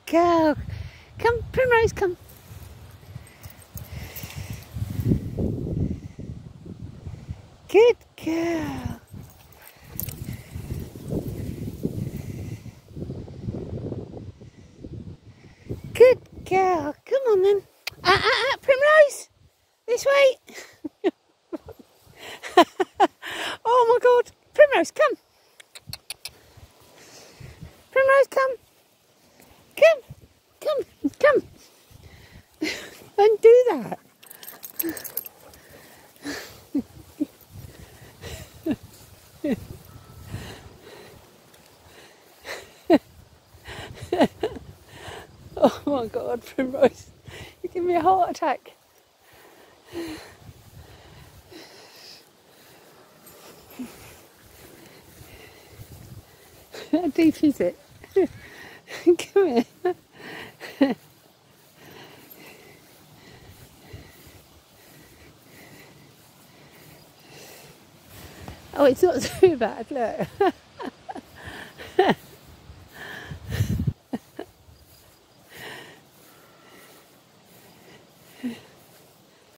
girl. Come, Primrose, come. Good girl. Good girl. Come on then. Primrose. This way. Oh my God. Primrose, come. Primrose, come. Come. Don't do that. Oh my God, Primrose. You give me a heart attack. How deep is it? Come here. Oh, it's not too bad, look.